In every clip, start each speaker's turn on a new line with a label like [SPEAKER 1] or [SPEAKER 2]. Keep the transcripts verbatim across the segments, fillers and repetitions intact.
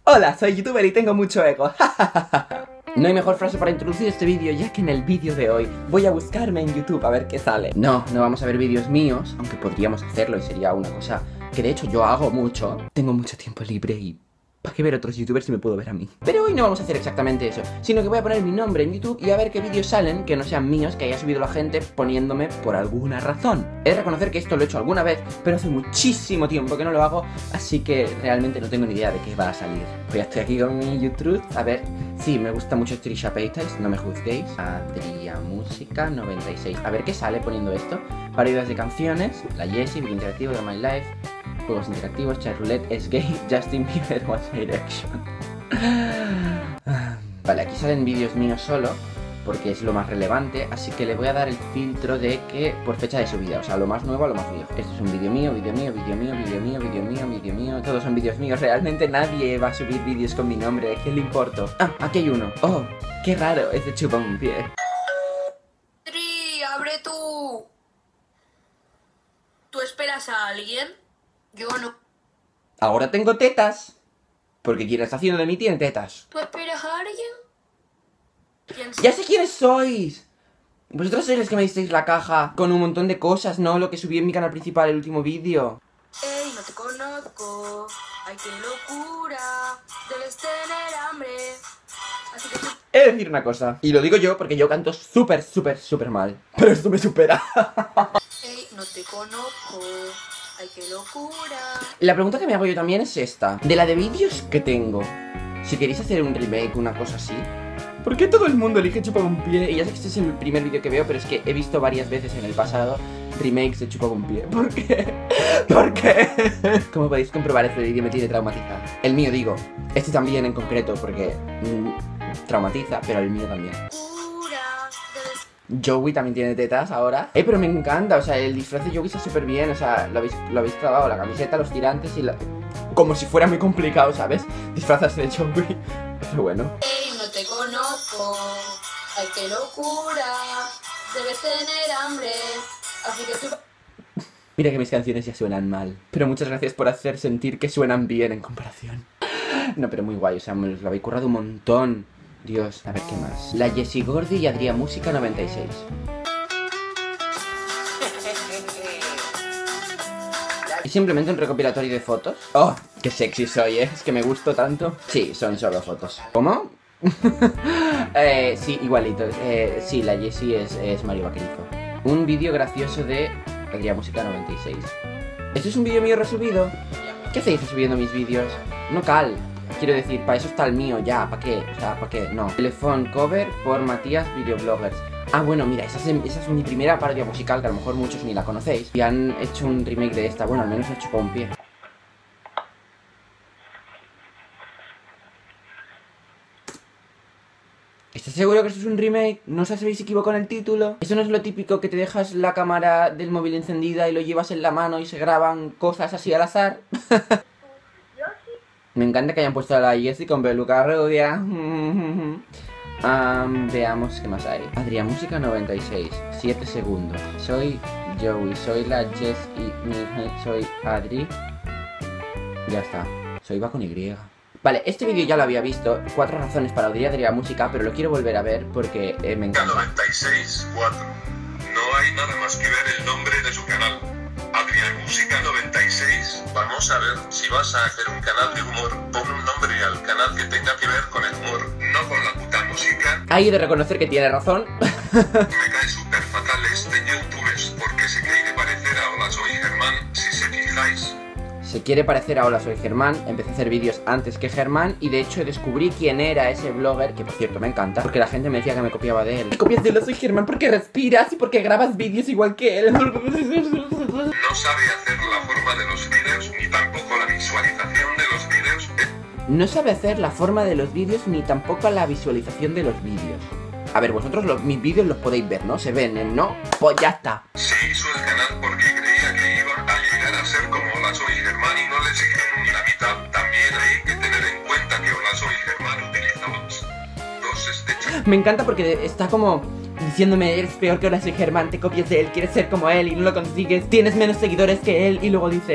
[SPEAKER 1] Hola, soy youtuber y tengo mucho ego. No hay mejor frase para introducir este vídeo, ya que en el vídeo de hoy voy a buscarme en YouTube a ver qué sale. No, no vamos a ver vídeos míos, aunque podríamos hacerlo y sería una cosa que de hecho yo hago mucho. Tengo mucho tiempo libre y ¿para qué ver otros youtubers si me puedo ver a mí? Pero hoy no vamos a hacer exactamente eso, sino que voy a poner mi nombre en YouTube y a ver qué vídeos salen que no sean míos, que haya subido la gente poniéndome por alguna razón. He de reconocer que esto lo he hecho alguna vez, pero hace muchísimo tiempo que no lo hago, así que realmente no tengo ni idea de qué va a salir. Pues ya estoy aquí con mi YouTube, a ver. Sí, me gusta mucho Trisha Paytas, no me juzguéis. Adria Música noventa y seis. A ver qué sale poniendo esto. Variedades de canciones, la Jessie, Big Interactivo, de My Life, juegos interactivos, Chat Roulette, Es Gay, Justin Bieber, One Direction. Vale, aquí salen vídeos míos solo, porque es lo más relevante, así que le voy a dar el filtro de que por fecha de subida, o sea, lo más nuevo a lo más viejo. Esto es un vídeo mío, vídeo mío, vídeo mío, vídeo mío, vídeo mío, vídeo mío, todos son vídeos míos. Realmente nadie va a subir vídeos con mi nombre, ¿a quién le importo? Ah, aquí hay uno. Oh, qué raro, es de Chupa un pie.
[SPEAKER 2] Tri, abre tú. ¿Tú esperas a alguien? Yo no.
[SPEAKER 1] Ahora tengo tetas, porque quien está haciendo de mí tiene tetas.
[SPEAKER 2] ¿Tú esperas a alguien? ¿Quién
[SPEAKER 1] ¡Ya sé quiénes sois! Vosotros sois los que me disteis la caja con un montón de cosas, ¿no? Lo que subí en mi canal principal, el último vídeo.
[SPEAKER 2] Ey, no te conozco. Ay, qué locura. Debes tener hambre. Así que tú...
[SPEAKER 1] He de decir una cosa, y lo digo yo porque yo canto súper, súper, súper mal. Pero esto me supera.
[SPEAKER 2] Ey, no te conozco. Ay, qué locura.
[SPEAKER 1] La pregunta que me hago yo también es esta. De la de vídeos que tengo, si queréis hacer un remake, una cosa así, ¿por qué todo el mundo elige Chupa un pie? Y ya sé que este es el primer vídeo que veo, pero es que he visto varias veces en el pasado remakes de Chupa un pie. ¿Por qué? ¿Por qué? Como podéis comprobar, este vídeo me tiene traumatizado. El mío, digo. Este también en concreto, porque mm, traumatiza, pero el mío también. Joey también tiene tetas ahora. Eh, pero me encanta, o sea, el disfraz de Joey está súper bien. O sea, lo habéis, lo habéis clavado, la camiseta, los tirantes y la... Como si fuera muy complicado, ¿sabes? Disfrazarse de Joey. Pero bueno.
[SPEAKER 2] Ey, no te conozco. Ay, qué locura. Debes tener hambre. Así que tú...
[SPEAKER 1] Mira que mis canciones ya suenan mal, pero muchas gracias por hacer sentir que suenan bien en comparación. No, pero muy guay, o sea, me lo habéis currado un montón. Dios, a ver qué más. La Jessie Gordy y Adria Música noventa y seis. ¿Es simplemente un recopilatorio de fotos? ¡Oh! ¡Qué sexy soy, eh! Es que me gusto tanto. Sí, son solo fotos. ¿Cómo? eh, sí, igualito. Eh, sí, la Jessie es, es Mario Vaquerizo. Un vídeo gracioso de Adria Música noventa y seis. ¿Esto es un vídeo mío resubido? ¿Qué hacéis resubiendo mis vídeos? No cal. Quiero decir, para eso está el mío ya, ¿para qué? O sea, ¿para qué? No. Telephone cover por Matías Videobloggers. Ah, bueno, mira, esa es, esa es mi primera parodia musical, que a lo mejor muchos ni la conocéis. Y han hecho un remake de esta, bueno, al menos he hecho con un pie. ¿Estás seguro que esto es un remake? ¿No os habéis equivocado con el título? ¿Eso no es lo típico que te dejas la cámara del móvil encendida y lo llevas en la mano y se graban cosas así al azar? Me encanta que hayan puesto a la Jessie con peluca rubia. um, Veamos qué más hay. Adria Música noventa y seis. siete segundos. Soy Joey, soy la Jessie, soy Adri. Ya está. Soy va con Y. Vale, este vídeo ya lo había visto. Cuatro razones para odiar a Adria Música, pero lo quiero volver a ver porque eh, me encanta.
[SPEAKER 3] noventa y seis, cuatro. No hay nada más que ver el nombre de su canal. Adria Música noventa y seis. Vamos a ver, si vas a hacer un canal de humor, pon un nombre al canal que tenga que ver con el humor, no con la puta música.
[SPEAKER 1] Hay de reconocer que tiene razón.
[SPEAKER 3] Me cae súper fatal este youtubers porque se quiere parecer a Hola Soy Germán, si se fijáis.
[SPEAKER 1] Se quiere parecer a Hola Soy Germán. Empecé a hacer vídeos antes que Germán y de hecho descubrí quién era ese blogger, que por cierto me encanta, porque la gente me decía que me copiaba de él. Copias de Hola Soy Germán porque respiras y porque grabas vídeos igual que él.
[SPEAKER 3] No sabe hacer la forma de los vídeos ni tampoco la visualización de los vídeos.
[SPEAKER 1] No sabe hacer la forma de los vídeos ni tampoco la visualización de los vídeos. A ver, vosotros los, mis vídeos los podéis ver, ¿no? Se ven, ¿no? Pues ya está.
[SPEAKER 3] Se hizo el canal porque creía que iba a llegar a ser como Hola Soy Germán y no le siguen ni la mitad. También hay que tener en cuenta que Hola Soy Germán utiliza los dos estechos.
[SPEAKER 1] Me encanta porque está como diciéndome, eres peor que Hola Soy Germán, te copias de él, quieres ser como él y no lo consigues, tienes menos seguidores que él, y luego dice,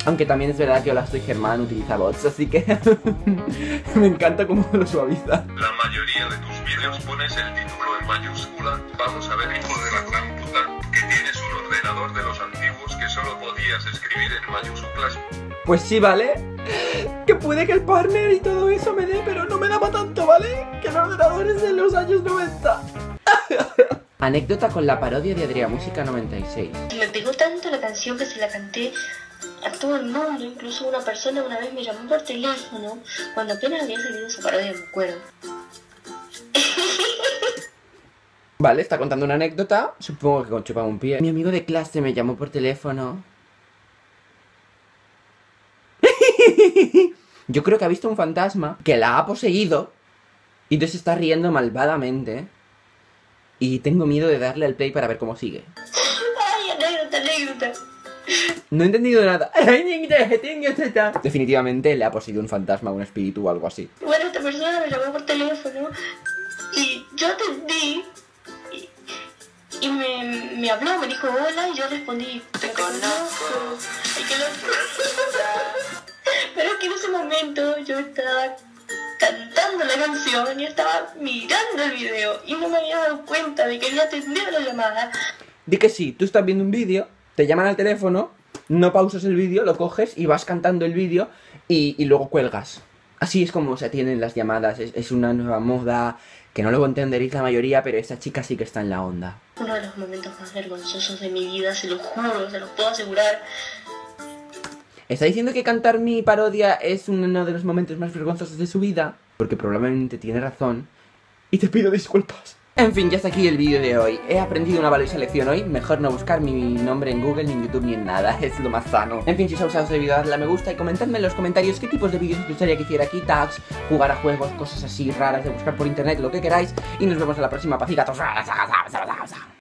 [SPEAKER 1] Aunque también es verdad que Hola soy Germán utiliza bots, así que me encanta cómo lo suaviza.
[SPEAKER 3] La mayoría de tus vídeos pones el título en mayúscula. Vamos a ver, hijo de la gran puta, que tienes un ordenador de los antiguos que solo podías escribir en mayúsculas.
[SPEAKER 1] Pues sí, ¿vale? Que puede que el partner y todo eso me dé, pero no me daba tanto, ¿vale? Que el ordenador es de los años noventa. Anécdota con la parodia de Adrián Música noventa y seis.
[SPEAKER 4] Me pegó tanto la canción que se la canté a todo el mundo, incluso una persona una vez me llamó por teléfono cuando apenas había salido esa parodia, me acuerdo.
[SPEAKER 1] Vale, está contando una anécdota, supongo que con chupa un pie. Mi amigo de clase me llamó por teléfono. Yo creo que ha visto un fantasma que la ha poseído y entonces está riendo malvadamente. Y tengo miedo de darle al play para ver cómo sigue.
[SPEAKER 4] Ay, anécdota, anécdota.
[SPEAKER 1] No he entendido nada. Definitivamente le ha poseído un fantasma, un espíritu o algo así.
[SPEAKER 4] Bueno, esta persona me llamó por teléfono y yo atendí y, y me, me habló, me dijo hola y yo respondí, te conozco. Ay, que lo... Pero es que en ese momento yo estaba cantando la canción y estaba mirando el video y no me había dado cuenta de que había atendido la llamada.
[SPEAKER 1] Di que sí, tú estás viendo un vídeo, te llaman al teléfono, no pausas el vídeo, lo coges y vas cantando el vídeo y, y luego cuelgas. Así es como se atienden las llamadas, es, es una nueva moda que no lo entenderéis la mayoría, pero esa chica sí que está en la onda.
[SPEAKER 4] Uno de los momentos más vergonzosos de mi vida, se lo juro, se los puedo asegurar.
[SPEAKER 1] ¿Está diciendo que cantar mi parodia es uno de los momentos más vergonzosos de su vida? Porque probablemente tiene razón. Y te pido disculpas. En fin, ya está aquí el vídeo de hoy. He aprendido una valiosa lección hoy. Mejor no buscar mi nombre en Google, ni en YouTube, ni en nada. Es lo más sano. En fin, si os ha gustado este vídeo, dadle a me gusta y comentadme en los comentarios qué tipos de vídeos os gustaría que hiciera aquí. Tags, jugar a juegos, cosas así raras de buscar por internet, lo que queráis. Y nos vemos en la próxima, pacigatos.